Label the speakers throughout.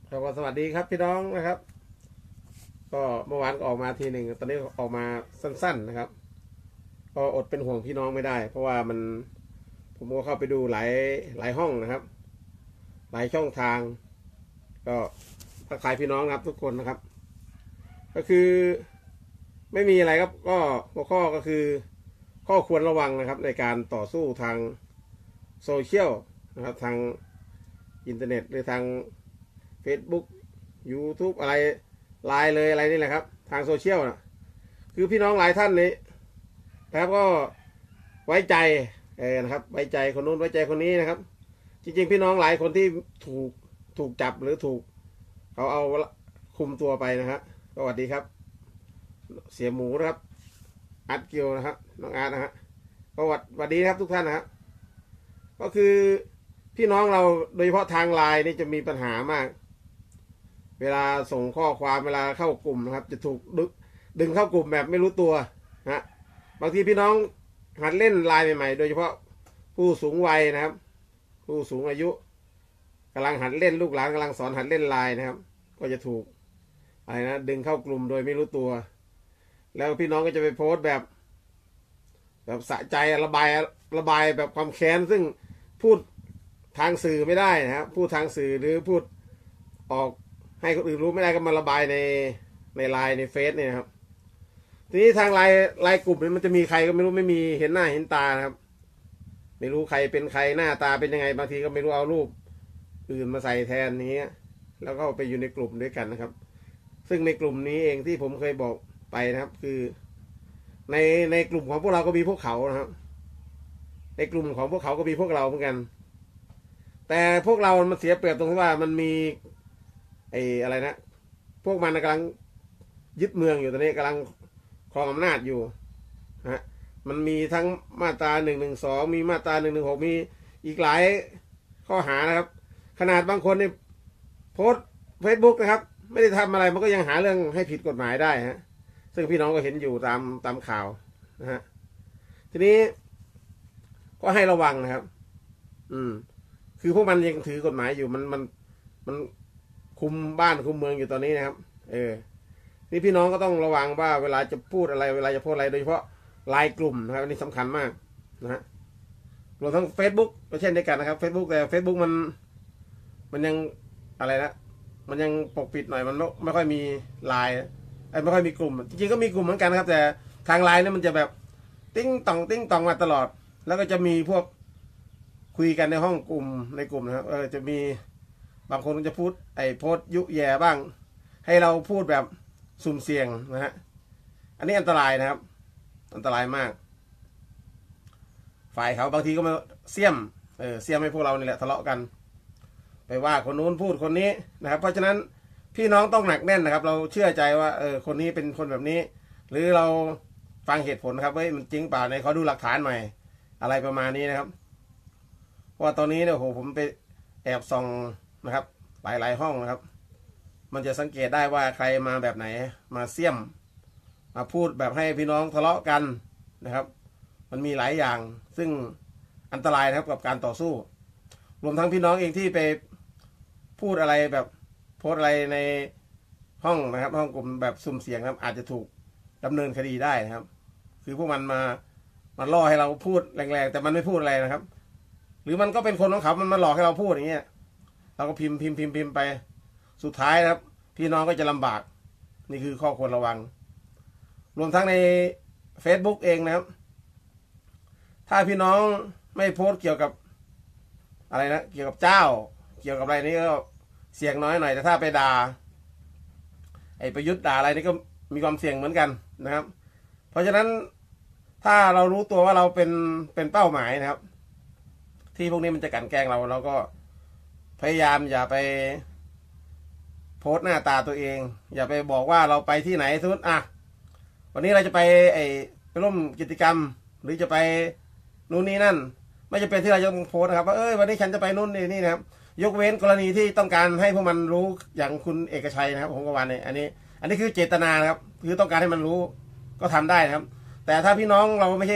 Speaker 1: ครับสวัสดีครับพี่น้องนะครับ ก็เมื่อวานก็ออกมาทีหนึ่งตอนนี้ออกมาสั้นๆนะครับก็อดเป็นห่วงพี่น้องไม่ได้เพราะว่าผมก็เข้าไปดูหลายห้องนะครับหลายช่องทางก็ทักทายพี่น้องครับทุกคนนะครับก็คือไม่มีอะไรครับก็หัวข้อก็คือข้อควรระวังนะครับในการต่อสู้ทางโซเชียลนะครับทางอินเทอร์เน็ตหรือทาง Facebook YouTube อะไรไลน์เลยอะไรนี่แหละครับทางโซเชียลนะคือพี่น้องหลายท่านนี้นะครับก็ไว้ใจนะครับไว้ใจคนนู้นไว้ใจคนนี้นะครับจริงๆพี่น้องหลายคนที่ถูกจับหรือถูกเขาเอาคุมตัวไปนะฮะสวัสดีครับเสียหมูนะครับอาร์ตเกียวนะครับน้องอาร์ตนะฮะก็สวัสดีครับทุกท่านนะครับก็คือพี่น้องเราโดยเฉพาะทางไลน์นี่จะมีปัญหามากเวลาส่งข้อความเวลาเข้ากลุ่มนะครับจะถูกดึงเข้ากลุ่มแบบไม่รู้ตัวนะบางทีพี่น้องหัดเล่นไลน์ใหม่ๆโดยเฉพาะผู้สูงวัยนะครับผู้สูงอายุกำลังหัดเล่นลูกหลานกำลังสอนหัดเล่นไลน์นะครับก็จะถูกอะไรนะดึงเข้ากลุ่มโดยไม่รู้ตัวแล้วพี่น้องก็จะไปโพสต์แบบสะใจระบายแบบความแค้นซึ่งพูดทางสื่อไม่ได้นะครับพูดทางสื่อหรือพูดออกให้คนอื่นรู้ไม่ได้ก็มาระบายในไลน์ในเฟซเนี่ยครับทีนี้ทางไลน์กลุ่มนี้มันจะมีใครก็ไม่รู้ไม่มีเห็นหน้าเห็นตานะครับไม่รู้ใครเป็นใครหน้าตาเป็นยังไงบางทีก็ไม่รู้เอารูปอื่นมาใส่แทนนี้แล้วก็ไปอยู่ในกลุ่มด้วยกันนะครับซึ่งในกลุ่มนี้เองที่ผมเคยบอกไปนะครับคือในกลุ่มของพวกเราก็มีพวกเขานะครับในกลุ่มของพวกเขาก็มีพวกเราเหมือนกันแต่พวกเรามันเสียเปรียบตรงที่ว่ามันมีอะไรนะพวกมันกำลังยึดเมืองอยู่ตอนนี้กำลังครองอำนาจอยู่ฮะมันมีทั้งมาตรา112มีมาตรา116มีอีกหลายข้อหานะครับขนาดบางคนเนี่ยโพสต์ Facebook นะครับไม่ได้ทำอะไรมันก็ยังหาเรื่องให้ผิดกฎหมายได้ฮะซึ่งพี่น้องก็เห็นอยู่ตามข่าวนะฮะทีนี้ก็ให้ระวังนะครับคือพวกมันยังถือกฎหมายอยู่มันคุมบ้านคุมเมืองอยู่ตอนนี้นะครับนี่พี่น้องก็ต้องระวังว่าเวลาจะพูดอะไรเวลาจะพูดอะไรโดยเฉพาะไลน์กลุ่มนะครับอันนี้สำคัญมากนะฮะรวมทั้ง Facebook ก็เช่นเดียวกันนะครับ Facebook แต่ Facebook มันยังอะไรนะมันยังปกปิดหน่อยมันไม่ค่อยมีไลน์ไม่ค่อยมีกลุ่มจริงๆก็มีกลุ่มเหมือนกันนะครับแต่ทางไลน์เนี่ยมันจะแบบติ้งต่องมาตลอดแล้วก็จะมีพวกคุยกันในห้องกลุ่มในกลุ่มนะครับจะมีบางคนก็จะพูดโพสต์ยุแย่บ้างให้เราพูดแบบสุ่มเสี่ยงนะฮะอันนี้อันตรายนะครับอันตรายมากฝ่ายเขาบางทีก็มาเสี่ยมให้พวกเรานี่แหละทะเลาะกันไปว่าคนนู้นพูดคนนี้นะครับเพราะฉะนั้นพี่น้องต้องหนักแน่นนะครับเราเชื่อใจว่าคนนี้เป็นคนแบบนี้หรือเราฟังเหตุผลนะครับว่ามันจริงเปล่าในเขาดูหลักฐานใหม่อะไรประมาณนี้นะครับเพราะว่าตอนนี้เนี่ยโหผมไปแอบส่องนะครับหลายห้องนะครับมันจะสังเกตได้ว่าใครมาแบบไหนมาเสี่ยมมาพูดแบบให้พี่น้องทะเลาะกันนะครับมันมีหลายอย่างซึ่งอันตรายนะครับกับการต่อสู้รวมทั้งพี่น้องเองที่ไปพูดอะไรแบบโพสอะไรในห้องนะครับห้องกลุ่มแบบสุ่มเสี่ยงครับอาจจะถูกดำเนินคดีได้นะครับคือพวกมันมาล่อให้เราพูดแรงๆแต่มันไม่พูดอะไรนะครับหรือมันก็เป็นคนของเขามันมาหลอกให้เราพูดอย่างเงี้ยเราก็พิมพ์ไปสุดท้ายนะครับพี่น้องก็จะลำบากนี่คือข้อควรระวังรวมทั้งใน Facebook เองนะครับถ้าพี่น้องไม่โพสต์เกี่ยวกับอะไรนะเกี่ยวกับเจ้าเกี่ยวกับอะไรนี่ก็เสี่ยงน้อยหน่อยแต่ถ้าไปด่าประยุทธ์ด่าอะไรนี่ก็มีความเสี่ยงเหมือนกันนะครับเพราะฉะนั้นถ้าเรารู้ตัวว่าเราเป็นเป้าหมายนะครับที่พวกนี้มันจะกลั่นแกล้งเราก็พยายามอย่าไปโพสต์หน้าตาตัวเองอย่าไปบอกว่าเราไปที่ไหนสมมติวันนี้เราจะไปไปร่วมกิจกรรมหรือจะไปนู่นนี่นั่นไม่จะเป็นที่เราจะโพสต์นะครับว่าวันนี้ฉันจะไปนู่นนี่นะครับยกเว้นกรณีที่ต้องการให้พวกมันรู้อย่างคุณเอกชัยนะครับผมก็ว่าเนี่ยอันนี้คือเจตนานะครับคือต้องการให้มันรู้ก็ทำได้นะครับแต่ถ้าพี่น้องเราไม่ใช่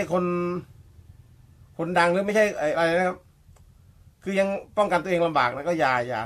Speaker 1: คนดังหรือไม่ใช่อะไรนะครับคือยังป้องกันตัวเองลำบากนะก็อย่าครับ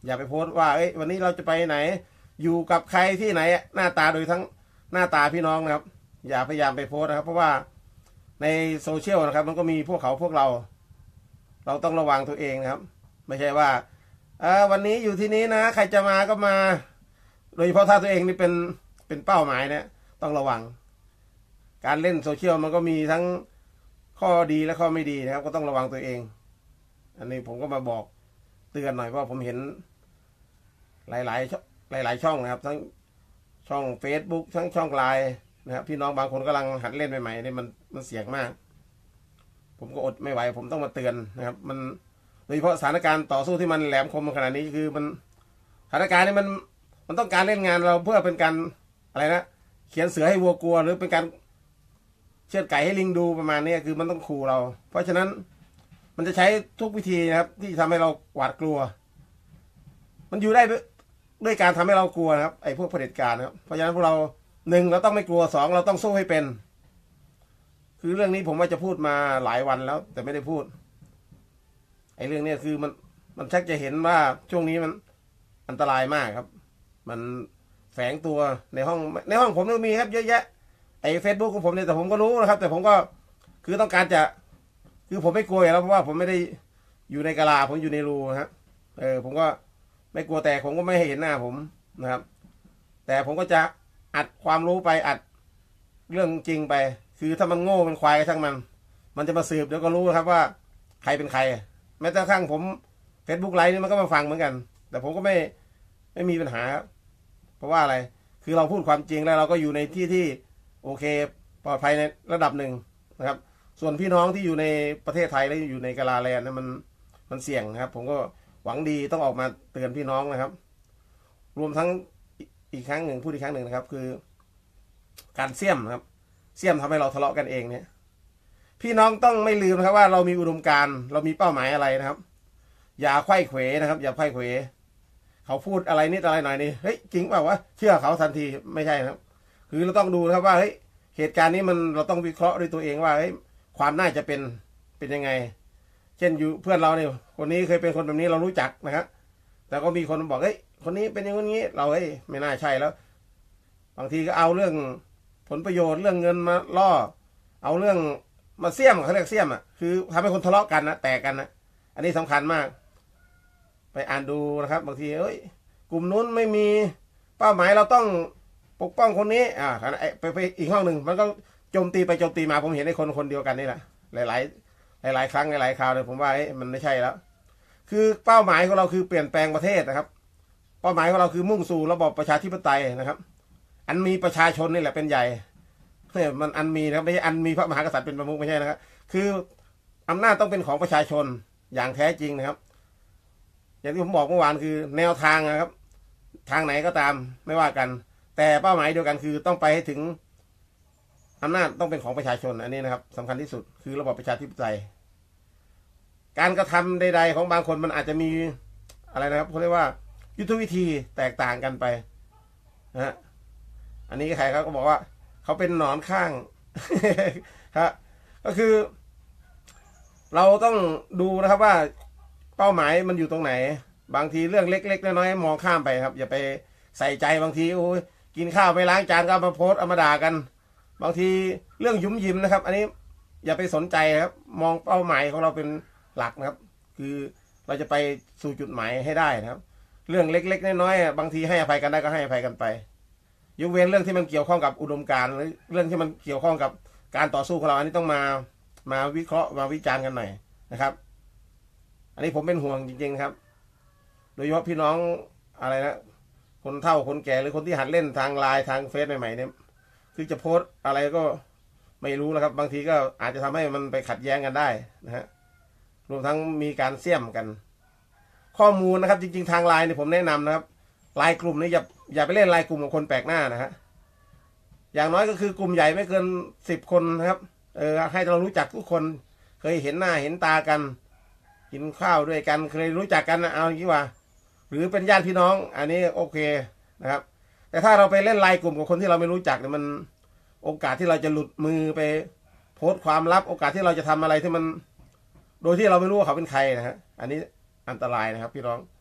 Speaker 1: อย่าไปโพสต์ว่าเอ้ยวันนี้เราจะไปไหนอยู่กับใครที่ไหนหน้าตาโดยทั้งหน้าตาพี่น้องนะครับ อย่าพยายามไปโพสต์นะครับ เพราะว่าในโซเชียลนะครับ มันก็มีพวกเขาพวกเราต้องระวังตัวเองนะครับ ไม่ใช่ว่าวันนี้อยู่ที่นี้นะใครจะมาก็มา โดยเฉพาะถ้าตัวเองนี่เป็นเป้าหมายเนี่ยต้องระวังการเล่นโซเชียลมันก็มีทั้งข้อดีและข้อไม่ดีนะครับ ก็ต้องระวังตัวเอง อันนี้ผมก็มาบอกเตือนหน่อยเพราะผมเห็นหลายช่องนะครับ ทั้งช่อง Facebook ทั้งช่องไลน์นะครับพี่น้องบางคนกำลังหัดเล่นใหม่ๆนี่มันเสี่ยงมากผมก็อดไม่ไหวผมต้องมาเตือนนะครับมันโดยเฉพาะสถานการณ์ต่อสู้ที่มันแหลมคมขนาดนี้คือมันสถานการณ์นี้มันต้องการเล่นงานเราเพื่อเป็นการอะไรนะเขียนเสือให้วัวกลัวหรือเป็นการเชือดไก่ให้ลิงดูประมาณนี้คือมันต้องขู่เราเพราะฉะนั้นมันจะใช้ทุกวิธีนะครับที่ทำให้เราหวาดกลัวมันอยู่ได้ด้วยการทำให้เรากลัวนะครับไอ้พวกเผด็จการนะครับเพราะฉะนั้นพวกเราหนึ่งเราต้องไม่กลัวสองเราต้องสู้ให้เป็นคือเรื่องนี้ผมว่าจะพูดมาหลายวันแล้วแต่ไม่ได้พูดไอ้เรื่องนี้คือมันชักจะเห็นว่าช่วงนี้มันอันตรายมากครับมันแฝงตัวในห้องผมก็มีครับเยอะแยะไอ้ Facebook ของผมเนี่ยแต่ผมก็รู้นะครับแต่ผมก็คือต้องการจะคือผมไม่กลัวแล้วเพราะว่าผมไม่ได้อยู่ในกะลาผมอยู่ในรูนะครับผมก็ไม่กลัวแต่ผมก็ไม่ให้เห็นหน้าผมนะครับแต่ผมก็จะอัดความรู้ไปอัดเรื่องจริงไปคือถ้ามันโง่เป็นควายช่างมันจะมาสืบเดี๋ยวก็รู้ครับว่าใครเป็นใครแม้แต่ข้างผม Facebook ไลฟ์นี่มันก็มาฟังเหมือนกันแต่ผมก็ไม่มีปัญหาเพราะว่าอะไรคือเราพูดความจริงแล้วเราก็อยู่ในที่โอเคปลอดภัยในระดับหนึ่งนะครับส่วนพี่น้องที่อยู่ในประเทศไทยและอยู่ในกาลาแลนด์นั้นมันเสี่ยงนะครับผมก็หวังดีต้องออกมาเตือนพี่น้องนะครับรวมทั้งอีกครั้งหนึ่งพูดอีกครั้งหนึ่งนะครับคือการเสี่ยมครับเสี่ยมทำให้เราทะเลาะกันเองเนี่ยพี่น้องต้องไม่ลืมนะครับว่าเรามีอุดมการณ์เรามีเป้าหมายอะไรนะครับอย่าไขว้เขวนะครับอย่าไขว้เขวเขาพูดอะไรนิดอะไรหน่อยนี่เฮ้ยจริงเปล่าวะเชื่อเขาทันทีไม่ใช่นะครับคือเราต้องดูนะครับว่าเฮ้ยเหตุการณ์นี้เราต้องวิเคราะห์ด้วยตัวเองว่าเฮ้ยความน่าจะเป็นยังไงเช่นอยู่เพื่อนเราเนี่ยคนนี้เคยเป็นคนแบบนี้เรารู้จักนะครับแต่ก็มีคนบอกเฮ้ยคนนี้เป็นอย่างนี้เราเฮ้ยไม่น่าใช่แล้วบางทีก็เอาเรื่องผลประโยชน์เรื่องเงินมาล่อเอาเรื่องมาเสี่ยมเขาเรียกเสี่ยมอ่ะคือทำให้คนทะเลาะกันนะแตกกันนะอันนี้สำคัญมากไปอ่านดูนะครับบางทีเอ้ยกลุ่มนู้นไม่มีเป้าหมายเราต้องปกป้องคนนี้ไปอีกห้องหนึ่งมันก็โจมตีไปโจมตีมาผมเห็นในคนเดียวกันนี่แหละหลายครั้งหลายคราวเลยผมว่ามันไม่ใช่แล้วคือเป้าหมายของเราคือเปลี่ยนแปลงประเทศนะครับเป้าหมายของเราคือมุ่งสู่ระบอบประชาธิปไตยนะครับอันมีประชาชนนี่แหละเป็นใหญ่เนี่ยมันอันมีนะครับไม่ใช่อันมีพระมหากษัตริย์เป็นประมุขไม่ใช่นะครับคืออำนาจต้องเป็นของประชาชนอย่างแท้จริงนะครับอย่างที่ผมบอกเมื่อวานคือแนวทางนะครับทางไหนก็ตามไม่ว่ากันแต่เป้าหมายเดียวกันคือต้องไปให้ถึงอำนาจต้องเป็นของประชาชนอันนี้นะครับสำคัญที่สุดคือระบอบประชาธิปไตยการกระทำใดๆของบางคนมันอาจจะมีอะไรนะครับเขาเรียกว่ายุทธวิธีแตกต่างกันไปนะฮะอันนี้ใครเขาก็บอกว่าเขาเป็นหนอนข้าง ครับก็คือเราต้องดูนะครับว่าเป้าหมายมันอยู่ตรงไหนบางทีเรื่องเล็กๆน้อยๆมองข้ามไปครับอย่าไปใส่ใจบางทีโอ้ยกินข้าวไปล้างจานก็มาโพสเอามาด่ากันบางทีเรื่องยุ่มยิ้มนะครับอันนี้อย่าไปสนใจครับมองเป้าหมายของเราเป็นหลักนะครับคือเราจะไปสู่จุดหมายให้ได้นะครับเรื่องเล็กๆน้อยๆบางทีให้อภัยกันได้ก็ให้อภัยกันไปยกเว้นเรื่องที่มันเกี่ยวข้องกับอุดมการณ์หรือเรื่องที่มันเกี่ยวข้องกับการต่อสู้ของเราอันนี้ต้องมาวิเคราะห์มาวิจารณ์กันหน่อยนะครับอันนี้ผมเป็นห่วงจริงๆครับโดยเฉพาะพี่น้องอะไรนะคนเฒ่าคนแก่หรือคนที่หัดเล่นทางไลน์ทางเฟซใหม่ๆเนี่ยคือจะโพสอะไรก็ไม่รู้นะครับบางทีก็อาจจะทำให้มันไปขัดแย้งกันได้นะฮะรวมทั้งมีการเสี่ยมกันข้อมูลนะครับจริงๆทางไลน์เนี่ยผมแนะนำนะครับไลน์กลุ่มนี้อย่าไปเล่นไลน์กลุ่มของคนแปลกหน้านะฮะอย่างน้อยก็คือกลุ่มใหญ่ไม่เกิน10 คนนะครับให้เรารู้จักทุกคนเคยเห็นหน้าเห็นตากันกินข้าวด้วยกันเคยรู้จักกันนะเอาอย่างนี้ว่าหรือเป็นญาติพี่น้องอันนี้โอเคนะครับแต่ถ้าเราไปเล่นไลน์กลุ่มกับคนที่เราไม่รู้จักเนี่ยมันโอกาสที่เราจะหลุดมือไปโพสต์ความลับโอกาสที่เราจะทำอะไรที่มันโดยที่เราไม่รู้ว่าเขาเป็นใครนะฮะอันนี้อันตรายนะครับพี่น้อง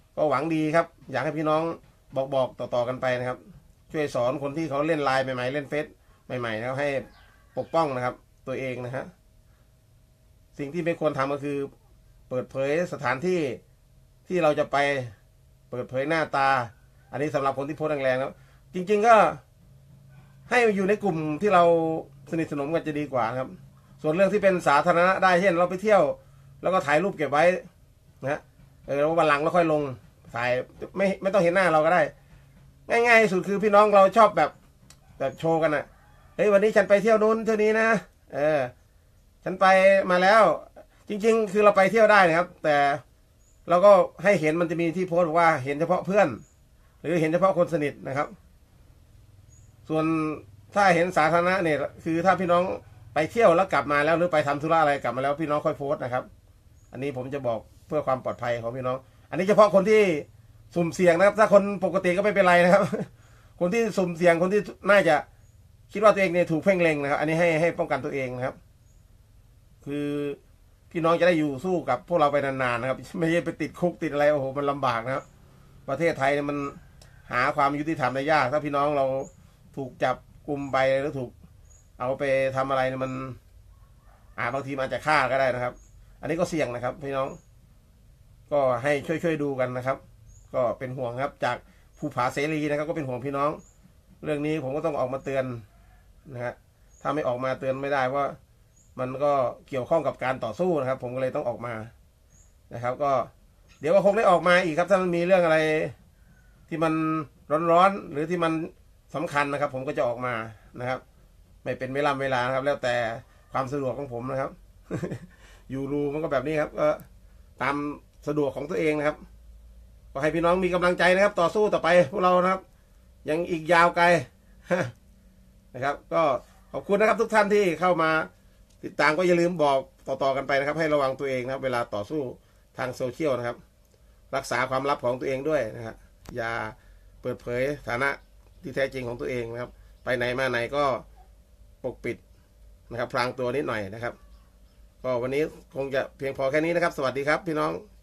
Speaker 1: ก็หวังดีครับอยากให้พี่น้องบอกต่อๆกันไปนะครับช่วยสอนคนที่เขาเล่นไลน์ใหม่ๆเล่นเฟซใหม่ๆนะครับให้ปกป้องนะครับตัวเองนะฮะสิ่งที่ไม่ควรทำก็คือเปิดเผยสถานที่ที่เราจะไปเปิดเผยหน้าตาอันนี้สำหรับคนที่โพสต์แรงๆแล้วจริงๆก็ให้อยู่ในกลุ่มที่เราสนิทสนมกันจะดีกว่าครับส่วนเรื่องที่เป็นสาธารณะได้เช่นเราไปเที่ยวแล้วก็ถ่ายรูปเก็บไว้นะวันหลังเราค่อยลงถ่ายไม่ต้องเห็นหน้าเราก็ได้ง่ายๆสุดคือพี่น้องเราชอบแบบโชว์กันอ่ะเฮ้ยวันนี้ฉันไปเที่ยวนู้นเที่ยวนี้นะฉันไปมาแล้วจริงๆคือเราไปเที่ยวได้นะครับแต่เราก็ให้เห็นมันจะมีที่โพสต์บอกว่าเห็นเฉพาะเพื่อนหรือเห็นเฉพาะคนสนิทนะครับส่วนถ้าเห็นสาธารณะเนี่ยคือถ้าพี่น้องไปเที่ยวแล้วกลับมาแล้วหรือไปทำธุระอะไรกลับมาแล้วพี่น้องค่อยโพสต์นะครับอันนี้ผมจะบอกเพื่อความปลอดภัยของพี่น้องอันนี้เฉพาะคนที่สุ่มเสี่ยงนะครับถ้าคนปกติก็ไม่เป็นไรนะครับคนที่สุ่มเสี่ยงคนที่น่าจะคิดว่าตัวเองเนี่ยถูกเพ่งเล็งนะครับอันนี้ให้ป้องกันตัวเองนะครับคือพี่น้องจะได้อยู่สู้กับพวกเราไปนานๆนะครับไม่ใช่ไปติดคุกติดอะไรโอ้โหมันลำบากนะครับประเทศไทยเนี่ยมันหาความยุติธรรมได้ยากถ้าพี่น้องเราถูกจับกุมไปหรือถูกเอาไปทำอะไรเนี่ยมันบางทีมันอาจจะฆ่าก็ได้นะครับอันนี้ก็เสี่ยงนะครับพี่น้องก็ให้ช่วยดูกันนะครับก็เป็นห่วงครับจากภูผาเสรีนะครับก็เป็นห่วงพี่น้องเรื่องนี้ผมก็ต้องออกมาเตือนนะฮะถ้าไม่ออกมาเตือนไม่ได้ว่ามันก็เกี่ยวข้องกับการต่อสู้นะครับผมก็เลยต้องออกมานะครับก็เดี๋ยวก็คงได้ออกมาอีกครับถ้ามันมีเรื่องอะไรที่มันร้อนๆหรือที่มันสำคัญนะครับผมก็จะออกมานะครับไม่เป็นเวลานะครับแล้วแต่ความสะดวกของผมนะครับ อยู่รูมันก็แบบนี้ครับก็ตามสะดวกของตัวเองนะครับก็ให้พี่น้องมีกำลังใจนะครับต่อสู้ต่อไปพวกเรานะครับยังอีกยาวไกล นะครับก็ขอบคุณนะครับทุกท่านที่เข้ามาติดตามก็อย่าลืมบอกต่อๆกันไปนะครับให้ระวังตัวเองนะครับเวลาต่อสู้ทางโซเชียลนะครับรักษาความลับของตัวเองด้วยนะครับอย่าเปิดเผยฐานะที่แท้จริงของตัวเองนะครับไปไหนมาไหนก็ปกปิดนะครับพรางตัวนิดหน่อยนะครับก็วันนี้คงจะเพียงพอแค่นี้นะครับสวัสดีครับพี่น้อง